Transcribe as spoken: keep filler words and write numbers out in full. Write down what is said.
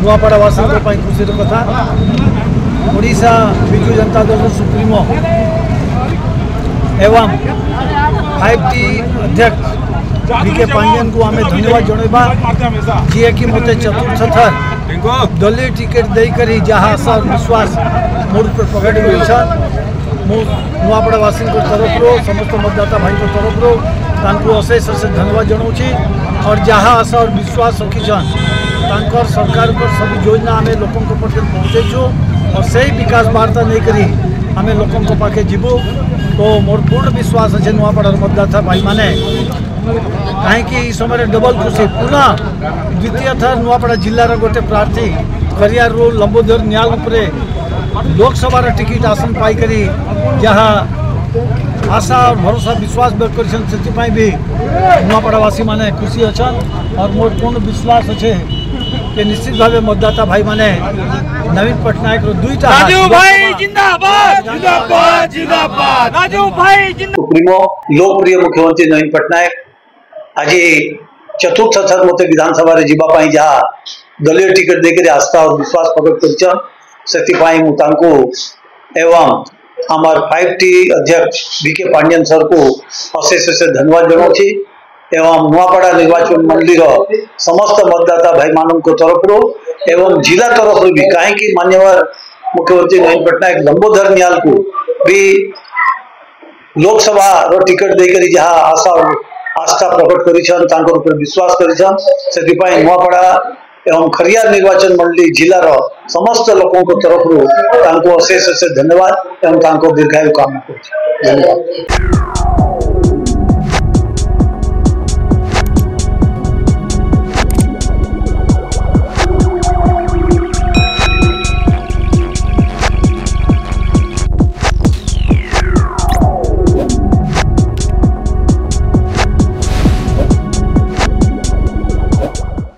नुआपड़ावासी खुशी कथा ओडिशा बिजु जनता दल सुप्रीमो एवं फाइव टी अध्यक्ष बीके पांडियन को आम धन्यवाद जनवा जी कि मत चतुर्थ थर दलीय टिकेट देकर जहाँ आशा और विश्वास मोर पर प्रकट कर नुआपड़ावासी तरफ समस्त मतदाता भाई तरफ अशेष अशेष धन्यवाद जनाऊँ और जहाँ आशा और विश्वास रखीछन तांकर सरकार पर सब योजना आम लोकों पहुँचेचु और सही विकास वार्ता नहीं करी आम लोकों पाखे जीवु तो मोर पूर्ण विश्वास अच्छे नुआपड़ार मतदाता भाई माने कहीं समय डबल खुशी पुनः द्वितीय थर नुआपड़ा जिलार गोटे प्रार्थी करियार लंबोदर न्याल उपरे लोकसभा टिकेट आसन पाई जहाँ आशा और भरोसा विश्वास व्यक्त कर भी नुआपड़ावासी माने खुशी अच्छा और मोर पूर्ण विश्वास अच्छे कि निश्चित भाव मतदाता भाई माने नवीन पटनायक दुईटा राजू भाई जिंदाबाद जिंदाबाद जिंदाबाद राजू भाई सुप्रीमो लोकप्रिय मुख्यमंत्री नवीन पटनायक आज चतुर्थ थर मत विधानसभा जावाई जहाँ दलीय टिकेट देकर आस्था और विश्वास प्रकट कर एवं आमार फाइव टी अध्यक्ष बीके पांडियन सर को अशेष अशेष धन्यवाद जनाऊँ एवं नुआपड़ा निर्वाचन मंडली समस्त मतदाता भाई मान तरफ एवं जिला तरफ भी कहीं मान्यवर मुख्यमंत्री नवीन पटनायक लंबोदर न्याल को भी लोकसभा टिकेट देकर जहाँ आशा और आस्था प्रकट कर विश्वास कर नुआपड़ा एवं खरियार निर्वाचन मंडली जिलार समस्त लोकों तरफ अशेष अशेष धन्यवाद एवं दीर्घायु कामना कर।